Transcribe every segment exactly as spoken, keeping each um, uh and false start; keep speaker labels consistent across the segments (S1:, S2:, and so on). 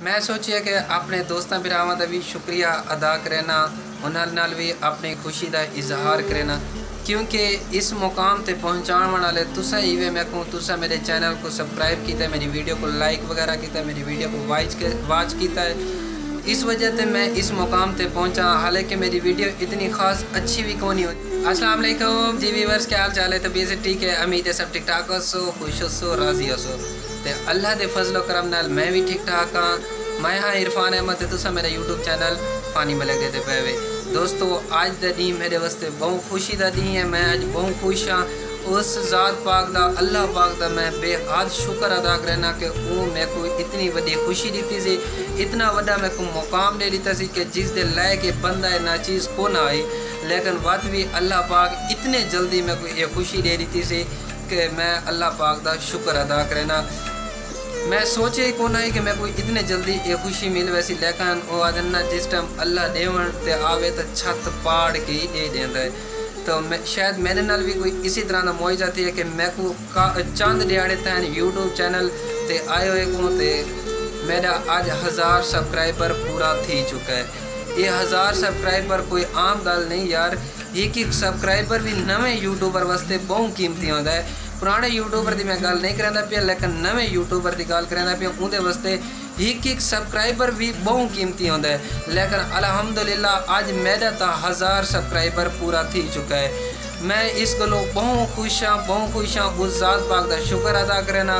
S1: میں سوچیا کہ اپنے دوستاں بھراواں دا بھی شکریہ ادا کرنا، انہاں نال بھی اپنی خوشی دا اظہار کرنا، کیونکہ اس مقام تے پہنچان والے تسا ہی میں کہوں تسا میرے چینل کو سبسکرائب کیتا ہے، میری ویڈیو کو لائک وغیرہ کیتا ہے، میری ویڈیو کو واچ واچ کیتا ہے، اس وجہ تے میں اس مقام تے پہنچا، حالانکہ میری ویڈیو اتنی خاص اچھی بھی کونی ہوتی۔ السلام علیکم جی ویورز، کیا حال چال ہے؟ طبیعت سے ٹھیک ہے؟ امید ہے سب ٹھیک ٹھاک ہو سو، خوش ہو سو، راضی ہو سو تے اللہ دے فضل و کرم نال میں بھی ٹھیک ٹھاک ہاں۔ میں ہاں عرفان احمد تے تسا میرا یوٹیوب چینل فانی ملک دے پے وے۔ دوستو آج دا دن میرے واسطے بہت خوشی دا دن ہے، میں آج بہت خوش ہاں۔ اس ذات پاک دا، اللہ پاک دا میں بے حد شکر ادا کرنا کہ وہ میں کو اتنی وڈی خوشی دیتی سی، اتنا وڈا میں کو مقام دے دیتا سی کہ جس دے لائے کہ بندہ نا چیز کو نہ آئی، لیکن وقت بھی اللہ پاک اتنے جلدی میں کو یہ خوشی دے دیتی سی کہ میں اللہ پاک دا شکر ادا کرنا۔ میں سوچے ہی کون آئی کہ میں کوئی اتنے جلدی یہ خوشی مل ویسی، لیکن وہ آدھنا جس ٹائم اللہ دیون تے آوے تو چھت پاڑ کے ہی دے دیندہ ہے۔ تو میں شاید میرے نال بھی کوئی اسی طرح کا معجزہ ہے کہ میں کو چند دیہڑے تین یوٹیوب چینل تے آئے ہوئے کو تے میرا آج ہزار سبسکرائبر پورا تھی چکا ہے۔ یہ ہزار سبسکرائبر کوئی عام گل نہیں یار، ایک ایک سبسکرائبر بھی نویں یوٹیوبر واسطے بہت قیمتی ہوتا ہے۔ پرانے یوٹیوبر دی میں گل نہیں کرنا پیا، لیکن نویں یوٹیوبر دی گل کرنا پیا، اندر واسطے ایک ایک سبسکرائبر بھی بہت قیمتی ہوتا ہے۔ لیکن الحمدللہ آج میرا تا ہزار سبسکرائبر پورا تھی چکا ہے۔ میں اس گلوں بہت خوش ہاں، بہت خوش ہاں، اس ذات پاک دا شکر ادا کرنا۔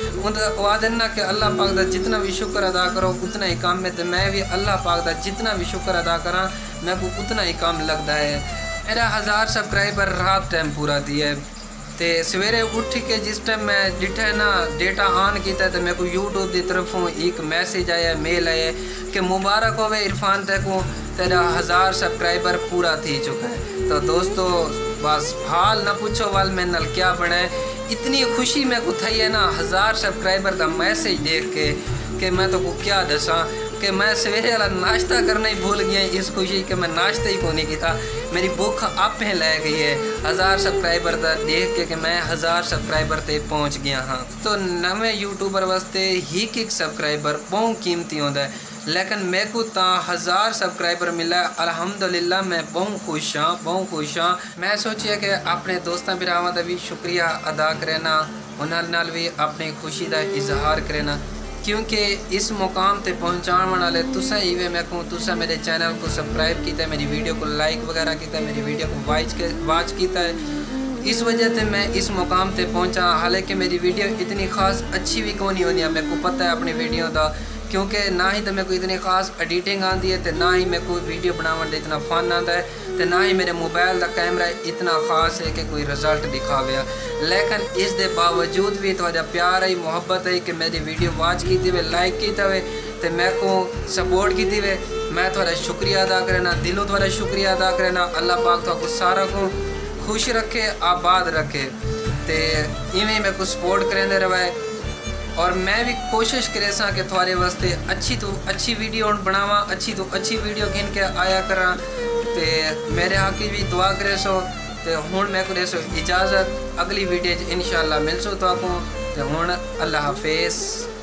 S1: وعدنا کہ اللہ پاک دا جتنا بھی شکر ادا کرو اتنا ہی کام ہے، تو میں بھی اللہ پاک دا جتنا بھی شکر ادا کراں میں کو اتنا ہی کام لگتا ہے۔ میرا ہزار سبسکرائبر رات ٹائم پورا دیا ہے تے سویرے اٹھ کے جس ٹائم میں ڈٹھا نا ڈیٹا آن کیتا ہے تو میں کو یوٹیوب دی طرفوں ایک میسیج آیا، میل آیا کہ مبارک ہوئے عرفان تے کو تیرا ہزار سبسکرائبر پورا تھی چکا ہے۔ تو دوستو بس حال نہ پوچھو وال میں نال کیا بڑھا ہے، اتنی خوشی میں کو تھی ہے نا ہزار سبسکرائبر دا میسیج دیکھ کے کہ میں تو کو کیا دساں کہ میں سویرے والا ناشتہ کرنا ہی بھول گیا اس خوشی کہ میں ناشتہ ہی کو نہیں کیتا، میری بھوک آپ میں لے گئی ہے ہزار سبسکرائبر دا دیکھ کے کہ میں ہزار سبسکرائبر تے پہنچ گیا ہاں۔ تو نویں یوٹیوبر واسطے ایک ایک سبسکرائبر بہت قیمتی ہوتا ہے، لیکن میں کو تا ہزار سبسکرائبر ملا ہے، الحمدللہ میں بہت خوش ہاں، بہت خوش ہاں۔ میں سوچیا کہ اپنے دوستاں بھراواں دا بھی شکریہ ادا کرنا، انہاں نال بھی اپنی خوشی دا اظہار کرنا، کیونکہ اس مقام تے پہنچان والے تسا ہی میں کہوں تسا میرے چینل کو سبسکرائب کیتا ہے، میری ویڈیو کو لائک وغیرہ کیتا ہے، میری ویڈیو کو واچ واچ کیتا ہے، اس وجہ سے میں اس مقام تے پہنچا، حالانکہ میری ویڈیو اتنی خاص اچھی بھی کونی ہونی ہے، میرے کو پتہ ہے اپنی ویڈیو دا، کیونکہ نہ ہی تو میں کوئی اتنی خاص ایڈیٹنگ آتی ہے، نہ ہی میں کوئی ویڈیو بناون دے اتنا فن آتا ہے، تو نہ ہی میرے موبائل دا کیمرہ اتنا خاص ہے کہ کوئی رزلٹ دکھاویا، لیکن اس دے باوجود بھی تھوڑا پیار ہے، محبت ہے کہ میری ویڈیو واچ کیتی ہوئے، لائک کیتا ہوئے تو میں کو سپورٹ کیتی ہوئے، میں تھوڑا شکریہ ادا کرنا، دلوں تھوڑا شکریہ ادا کرنا۔ اللہ پاک تو سارا کو خوش رکھے، آباد رکھے، تے ایویں میں کو سپورٹ کرنے روائے، اور میں بھی کوشش کرے سا کہ تھوڑے واسطے اچھی تو اچھی ویڈیو بناواں، اچھی تو اچھی ویڈیو گھن کے آیا کراں، تے میرے حق بھی دعا کرے سو۔ تے ہن میں کو دے سو اجازت، اگلی ویڈیو انشاءاللہ مل سو تو آپ کو، تے ہن اللہ حافظ۔